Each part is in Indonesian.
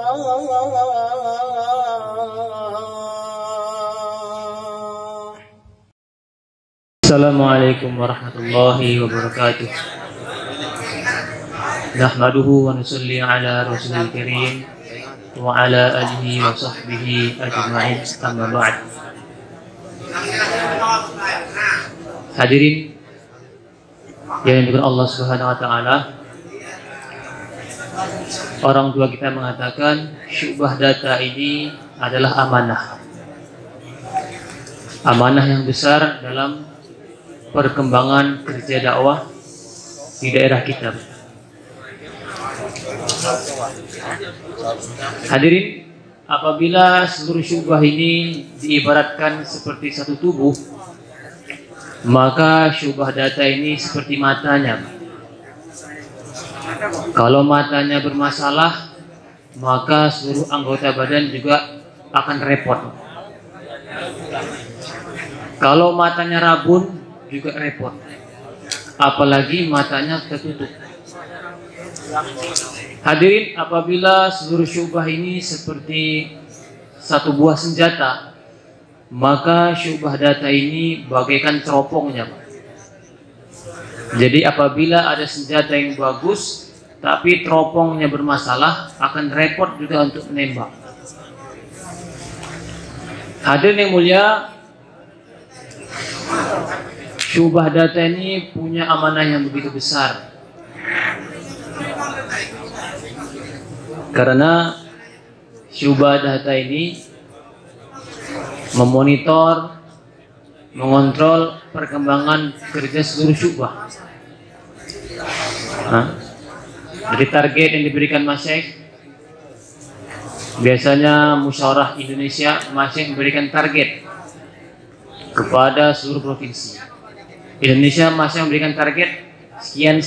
Assalamualaikum warahmatullahi wabarakatuh. Nahmaduhu wa nusalli ala rasulil karim wa ala alihi wa sahbihi ajma'in, amma ba'd. Hadirin yang dimuliakan Allah Subhanahu wa taala, orang tua kita mengatakan syubhah data ini adalah amanah. Amanah yang besar dalam perkembangan kerja dakwah di daerah kita. Hadirin, apabila seluruh syubhah ini diibaratkan seperti satu tubuh, maka syubhah data ini seperti matanya. Kalau matanya bermasalah, maka seluruh anggota badan juga akan repot. Kalau matanya rabun, juga repot, apalagi matanya tertutup. Hadirin, apabila seluruh syubhah ini seperti satu buah senjata, maka syubhah data ini bagaikan teropongnya. Jadi apabila ada senjata yang bagus tapi teropongnya bermasalah, akan repot juga untuk menembak. Hadirin yang mulia, syubhah data ini punya amanah yang begitu besar, karena syubhah data ini memonitor, mengontrol perkembangan kerja seluruh syubhah. Jadi target yang diberikan masyaikh, biasanya musyawarah Indonesia, masyaikh memberikan target kepada seluruh provinsi. Indonesia masih memberikan target sekian.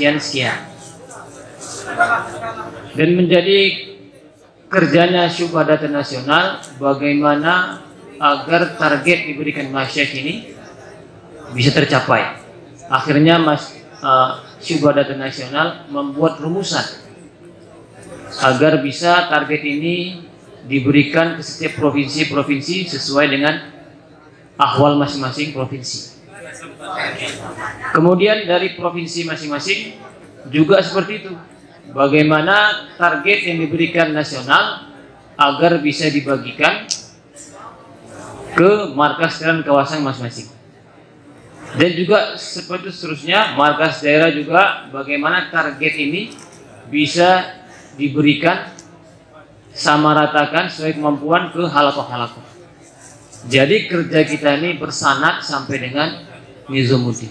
Dan menjadi kerjanya syubhah data nasional bagaimana agar target diberikan masyarakat ini bisa tercapai. Akhirnya syubhah data nasional membuat rumusan agar bisa target ini diberikan ke setiap provinsi-provinsi sesuai dengan ahwal masing-masing provinsi. Kemudian dari provinsi masing-masing juga seperti itu. Bagaimana target yang diberikan nasional agar bisa dibagikan ke markas dan kawasan masing-masing. Dan juga seperti seterusnya, markas daerah juga bagaimana target ini bisa diberikan sama ratakan sesuai kemampuan ke halakoh-halakoh. Jadi kerja kita ini bersanad sampai dengan Nizamuddin.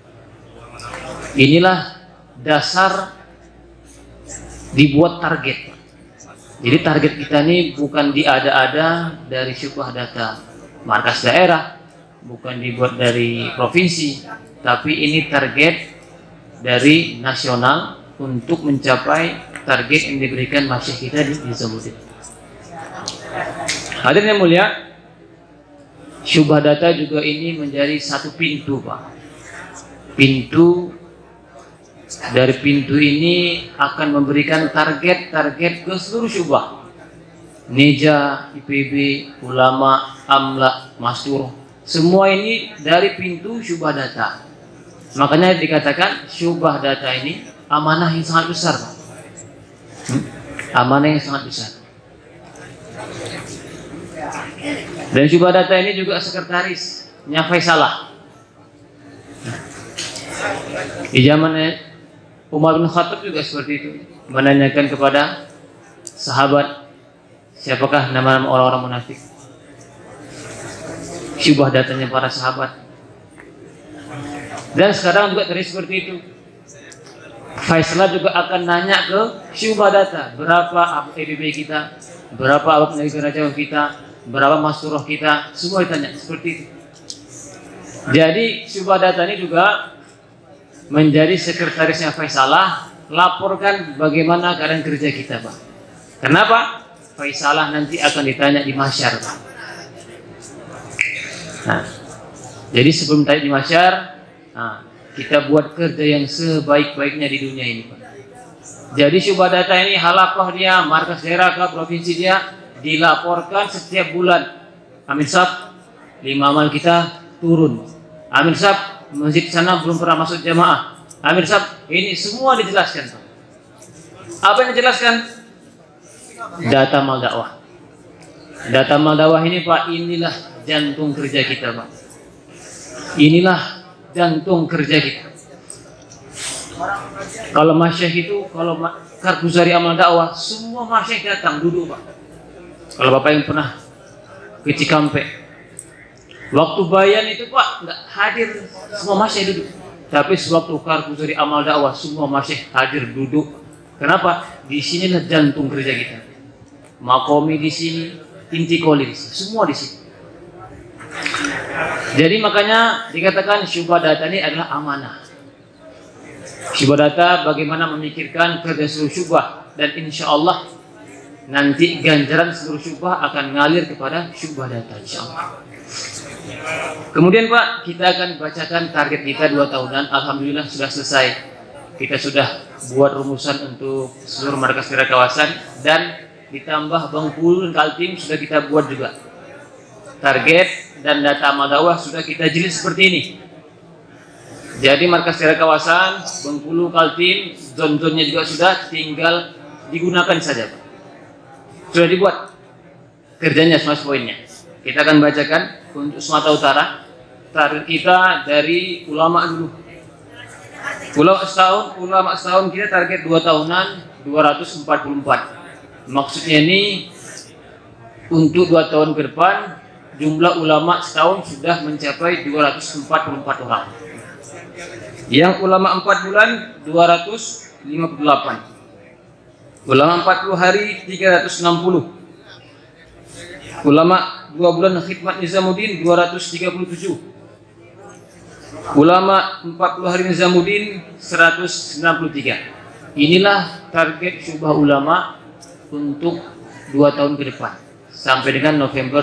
Inilah dasar dibuat target. Jadi target kita ini bukan diada-ada dari syubhah data markas daerah, bukan dibuat dari provinsi, tapi ini target dari nasional untuk mencapai target yang diberikan masyarakat kita di Nizamuddin. Hadirin yang mulia, syubhah data juga ini menjadi satu pintu, Pak. Pintu, dari pintu ini akan memberikan target-target ke seluruh syubhah. Neja, IPB, ulama, amla, mastur, semua ini dari pintu syubhah data. Makanya dikatakan syubhah data ini amanah yang sangat besar, Pak. Amanah yang sangat besar. Dan syubhah data ini juga sekretarisnya Faisalah. Di zaman Umar bin Khattab juga seperti itu, menanyakan kepada sahabat siapakah nama-nama orang-orang munafik. Syubhah datanya para sahabat. Dan sekarang juga terjadi seperti itu. Faisalah juga akan nanya ke syubhah data, berapa APBD kita, berapa awak negara jauh kita, berapa masturah kita, semua ditanya seperti itu. Jadi syubhah data ini juga menjadi sekretarisnya Faisalah, laporkan bagaimana keadaan kerja kita, Pak. Kenapa? Faisalah nanti akan ditanya di mahsyar, Pak. Nah, jadi sebelum tanya di mahsyar, kita buat kerja yang sebaik-baiknya di dunia ini, Pak. Jadi Syubha Data ini halaqah dia, markas daerah ke provinsi dia dilaporkan setiap bulan. Amin Sab, 5 amal kita turun. Amin Sab, masjid sana belum pernah masuk jamaah. Amin Sab, ini semua dijelaskan Pak. Apa yang dijelaskan? Data amal dakwah. Data amal dakwah ini Pak, inilah jantung kerja kita Pak. Inilah jantung kerja kita. Kalau masyayikh itu, kalau Karguzari amal dakwah, semua masyayikh datang duduk Pak. Kalau Bapak yang pernah ke Cikampek, waktu bayan itu Pak nggak hadir semua masyayikh duduk. Tapi sewaktu Karguzari amal dakwah, semua masyayikh hadir duduk. Kenapa? Di sinilah jantung kerja kita. Makomi di sini, inti koli di sini, semua di sini. Jadi makanya dikatakan Syubha Data ini adalah amanah. Syubha Data bagaimana memikirkan kerja seluruh syubhah, dan insya Allah nanti ganjaran seluruh syubhah akan ngalir kepada Syubha Data insya Allah. Kemudian Pak, kita akan bacakan target kita 2 tahunan. Alhamdulillah sudah selesai. Kita sudah buat rumusan untuk seluruh markas daerah kawasan, dan ditambah Bengkulu dan Kaltim sudah kita buat juga. Target dan data amal dakwah sudah kita jilid seperti ini. Jadi markas daerah kawasan, Bengkulu, Kaltim, zon-zonnya juga sudah, tinggal digunakan saja Pak. Sudah dibuat kerjanya, semua poinnya. Kita akan bacakan untuk Sumatera Utara. Target kita dari ulama dulu. Ulama setahun kita target 2 tahunan 244. Maksudnya ini untuk 2 tahun ke depan jumlah ulama setahun sudah mencapai 244 orang. Yang ulama 4 bulan 258. Ulama 40 hari 360. Ulama 2 bulan khidmat Nizamuddin 237. Ulama 40 hari Nizamuddin 193. Inilah target syubhah ulama untuk 2 tahun ke depan sampai dengan November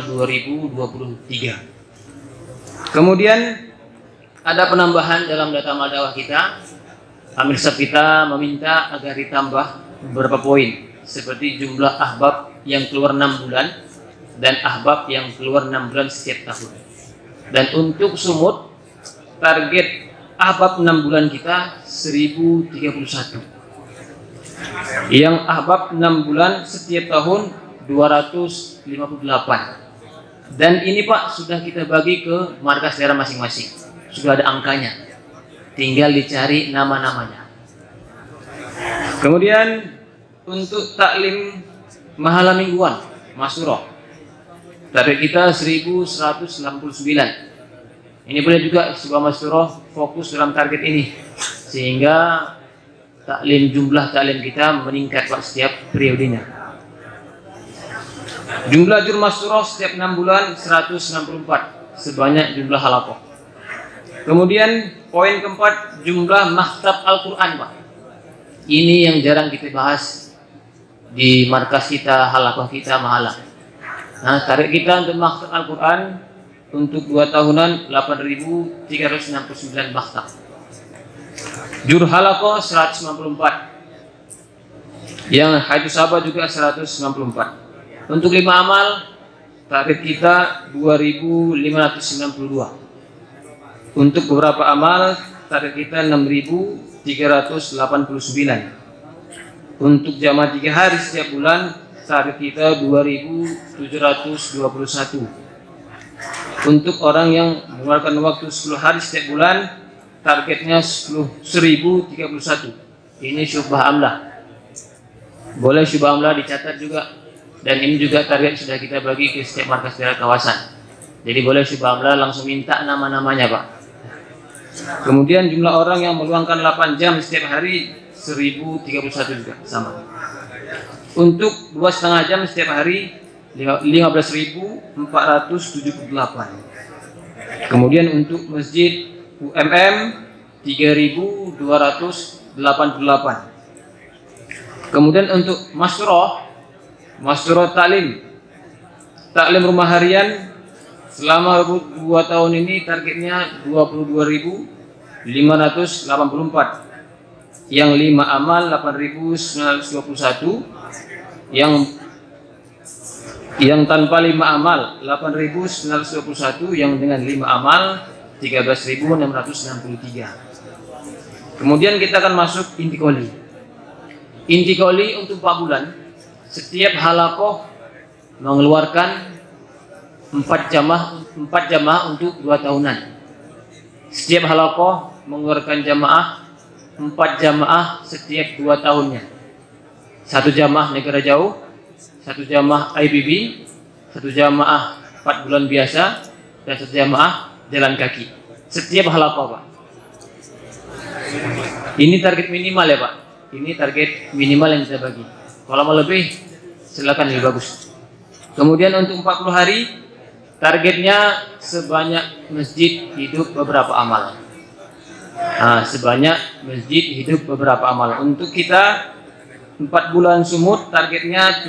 2023. Kemudian ada penambahan dalam data amal dakwah kita. Amir Sab kita meminta agar ditambah beberapa poin, seperti jumlah ahbab yang keluar 6 bulan dan ahbab yang keluar 6 bulan setiap tahun. Dan untuk sumut, target ahbab 6 bulan kita 1031. Yang ahbab 6 bulan setiap tahun 258. Dan ini Pak sudah kita bagi ke markas daerah masing-masing. Sudah ada angkanya. Tinggal dicari nama-namanya. Kemudian untuk taklim mahala mingguan, Masyurah, target kita 1169. Ini boleh juga sebuah Masyurah fokus dalam target ini, sehingga jumlah taklim kita meningkat Pak setiap periodenya. Jumlah jur Masyurah setiap 6 bulan 164, sebanyak jumlah halaqah. Kemudian poin keempat, jumlah maktab Al-Quran Pak. Ini yang jarang kita bahas di markas kita, halaqah kita, mahala. Nah, target kita untuk maktab Al-Quran untuk 2 tahunan 8.369 maktab. Jur halaqah 194. Yang haidus sahabat juga 194. Untuk 5 amal target kita 2.592. Untuk beberapa amal target kita 6.389. Untuk jamaah 3 hari setiap bulan target kita 2.721. Untuk orang yang mengeluarkan waktu 10 hari setiap bulan targetnya 1031. Ini syubhah amlah. Boleh syubhah amlah dicatat juga. Dan ini juga target sudah kita bagi ke setiap markas daerah kawasan. Jadi boleh syubhah amlah langsung minta nama-namanya Pak. Kemudian jumlah orang yang meluangkan 8 jam setiap hari 1031 juga sama. Untuk 2,5 jam setiap hari 15.478. Kemudian untuk masjid UMM 3.288. Kemudian untuk Masyurah taklim rumah harian selama 2 tahun ini targetnya 22.584. yang 5 amal 8.921, yang tanpa 5 amal 8.921, yang dengan 5 amal 13.663. Kemudian kita akan masuk inti qoli. Inti qoli untuk 4 bulan, setiap halaqah mengeluarkan 4 jamaah untuk 2 tahunan. Setiap halaqah mengeluarkan jamaah 4 jamaah setiap 2 tahunnya. 1 jamaah negara jauh, 1 jamaah IPB, 1 jamaah 4 bulan biasa, dan 1 jamaah jalan kaki. Setiap halaqah, Pak. Ini target minimal ya, Pak. Ini target minimal yang kita bagi. Kalau mau lebih, silakan, lebih bagus. Kemudian untuk 40 hari, targetnya sebanyak masjid hidup beberapa amal. Nah, sebanyak masjid hidup beberapa amal. Untuk kita 4 bulan sumut, targetnya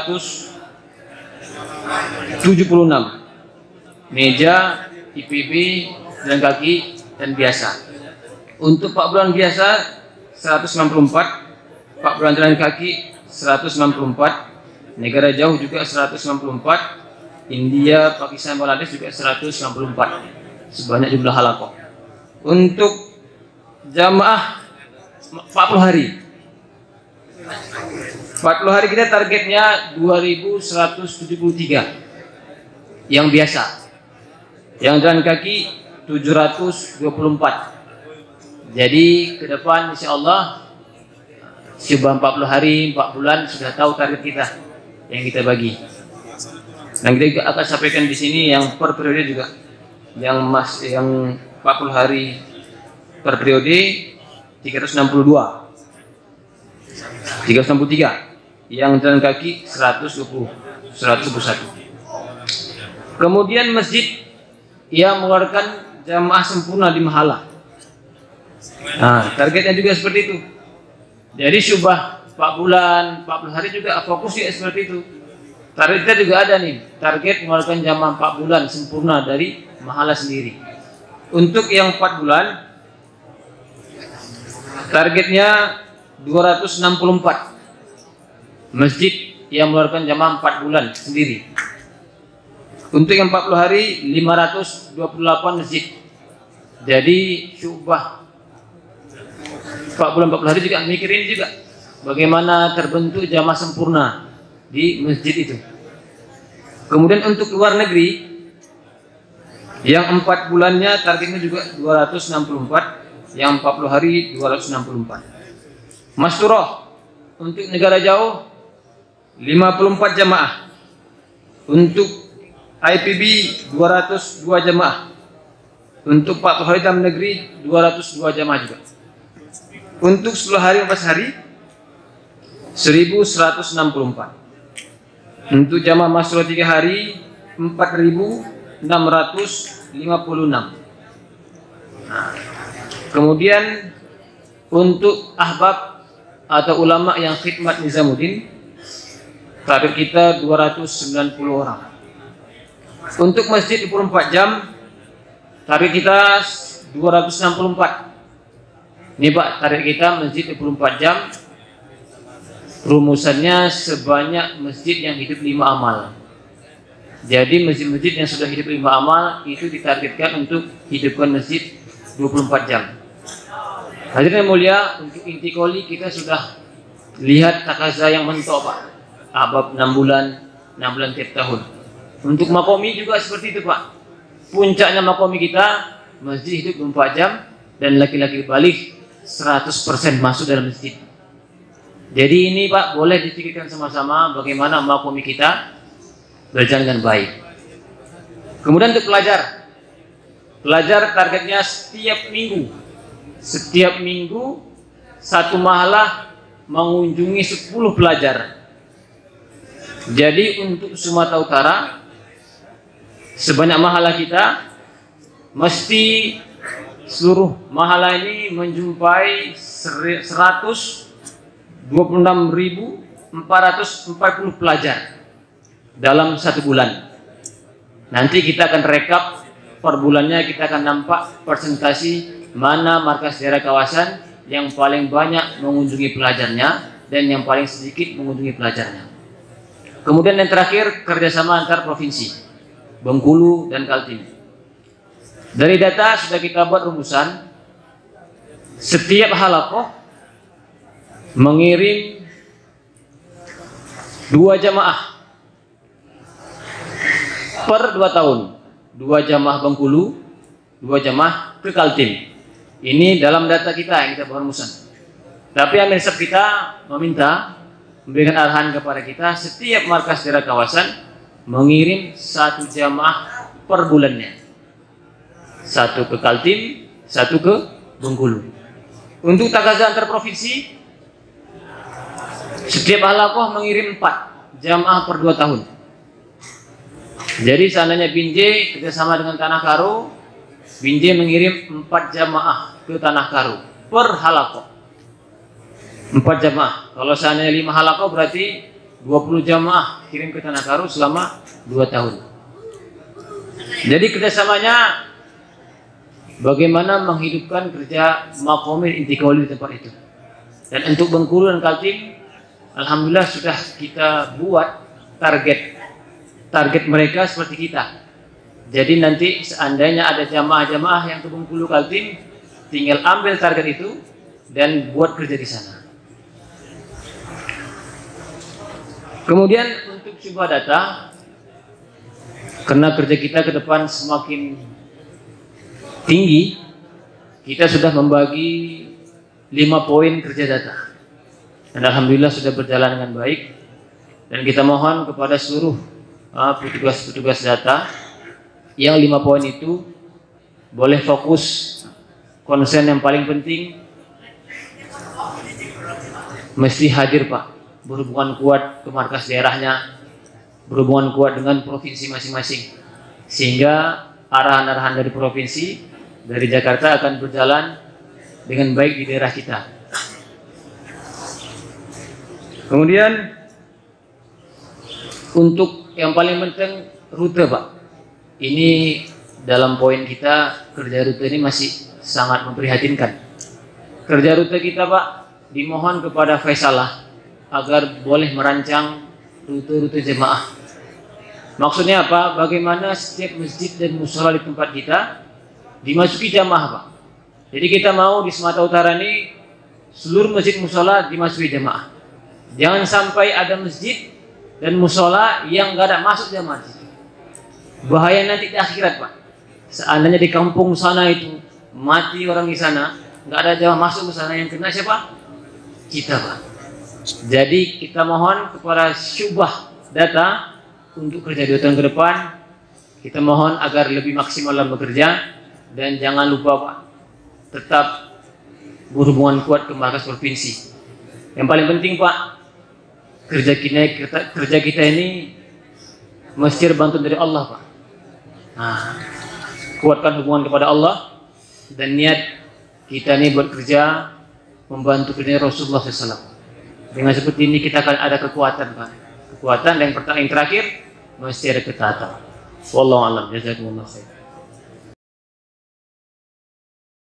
776. Meja, IPB, jalan kaki, dan biasa. Untuk 4 bulan biasa 194, 4 bulan jalan kaki 194, negara jauh juga 194, India, Pakistan, Bangladesh juga 194. Sebanyak jumlah halaqah. Untuk jamaah 40 hari. 40 hari kita targetnya 2173 yang biasa. Yang jalan kaki 724. Jadi ke depan insya Allah coba 40 hari, 4 bulan sudah tahu target kita yang kita bagi. Dan kita juga akan sampaikan di sini yang per periode juga. Yang 40 hari per periode 362. 363. Yang jalan kaki 121. Kemudian masjid yang mengeluarkan jamaah sempurna di mahala. Nah, targetnya juga seperti itu. Jadi syubah 4 bulan, 40 hari juga fokus ya seperti itu. Target kita juga ada nih, target mengeluarkan jamaah 4 bulan sempurna dari mahala sendiri. Untuk yang 4 bulan, targetnya 264 masjid yang mengeluarkan jamaah 4 bulan sendiri. Untuk yang 40 hari 528 masjid. Jadi syubah 4 bulan 40 hari juga mikirin juga bagaimana terbentuk jamaah sempurna di masjid itu. Kemudian untuk luar negeri yang 4 bulannya targetnya juga 264, yang 40 hari 264. Masturah untuk negara jauh 54 jamaah. Untuk IPB 202 jamaah. Untuk 40 hari dalam negeri 202 jamaah juga. Untuk 10 hari 14 hari 1164. Untuk jamaah masrur 3 hari 4656. Kemudian untuk ahbab atau ulama yang khidmat Nizamuddin, target kita 290 orang. Untuk masjid 24 jam, target kita 264. Ini Pak, target kita masjid 24 jam. Rumusannya sebanyak masjid yang hidup 5 amal. Jadi masjid-masjid yang sudah hidup 5 amal itu ditargetkan untuk hidupkan masjid 24 jam. Hadirin yang mulia, untuk inti qoli kita sudah lihat takaza yang mentok Pak. Abab 6 bulan tiap tahun. Untuk makomi juga seperti itu Pak. Puncaknya makomi kita masjid hidup 24 jam dan laki-laki balik 100% masuk dalam masjid. Jadi ini Pak boleh dipikirkan sama-sama bagaimana makomi kita berjalan dengan baik. Kemudian untuk pelajar targetnya setiap minggu satu mahalah mengunjungi 10 pelajar. Jadi untuk Sumatera Utara sebanyak mahalah kita mesti seluruh mahalah ini menjumpai 126.440 pelajar dalam 1 bulan. Nanti kita akan rekap per bulannya, kita akan nampak persentasi mana markas daerah kawasan yang paling banyak mengunjungi pelajarnya dan yang paling sedikit mengunjungi pelajarnya. Kemudian yang terakhir, kerjasama antar provinsi, Bengkulu dan Kaltim. Dari data sudah kita buat rumusan, setiap halakoh mengirim 2 jamaah per 2 tahun, 2 jamaah Bengkulu, 2 jamaah ke Kaltim. Ini dalam data kita yang kita buat rumusan. Tapi Amirsab kita meminta, memberikan arahan kepada kita, setiap markas daerah kawasan mengirim 1 jamaah per bulannya, 1 ke Kaltim, 1 ke Bengkulu. Untuk takazah antar provinsi, setiap halakoh mengirim 4 jamaah per 2 tahun. Jadi seandainya Binjai kerjasama dengan Tanah Karo, Binjai mengirim 4 jamaah ke Tanah Karo per halakoh, 4 jamaah. Kalau seandainya 5 halakoh berarti 20 jamaah kirim ke Tanah Karo selama 2 tahun. Jadi kerjasamanya bagaimana menghidupkan kerja makomir inti kauli di tempat itu. Dan untuk Bengkulu dan Kaltim, alhamdulillah sudah kita buat target mereka seperti kita. Jadi nanti seandainya ada jamaah-jamaah yang ke Bengkulu Kaltim, tinggal ambil target itu dan buat kerja di sana. Kemudian untuk sebuah data, karena kerja kita ke depan semakin tinggi, kita sudah membagi 5 poin kerja data. Dan alhamdulillah sudah berjalan dengan baik. Dan kita mohon kepada seluruh petugas-petugas data yang 5 poin itu boleh fokus, konsen yang paling penting mesti hadir Pak, berhubungan kuat ke markas daerahnya, berhubungan kuat dengan provinsi masing-masing, sehingga arahan-arahan dari provinsi, dari Jakarta akan berjalan dengan baik di daerah kita. Kemudian untuk yang paling penting rute Pak. Ini dalam poin kita, kerja rute ini masih sangat memprihatinkan. Kerja rute kita Pak, dimohon kepada Faisalah agar boleh merancang rute-rute jemaah. Maksudnya apa? Bagaimana setiap masjid dan mushola di tempat kita dimasuki jamaah Pak. Jadi kita mau di Sumatera Utara ini seluruh masjid mushola dimasuki jamaah. Jangan sampai ada masjid dan mushola yang nggak ada masuk jamaah. Bahaya nanti di akhirat Pak. Seandainya di kampung sana itu mati orang di sana, nggak ada jamaah masuk ke sana, yang kena siapa? Kita Pak. Jadi kita mohon kepada syubah data untuk kerja 2 tahun ke depan, kita mohon agar lebih maksimal dalam bekerja, dan jangan lupa Pak, tetap berhubungan kuat ke markas provinsi. Yang paling penting Pak, kerja kita ini mesti bantuan dari Allah Pak. Nah, kuatkan hubungan kepada Allah dan niat kita ini buat kerja membantu kerja Rasulullah SAW. Dengan seperti ini kita akan ada kekuatan Pak. Kekuatan, dan yang terakhir mesti ada ketaatan. Wallahu a'lam. Jazakumullah khair.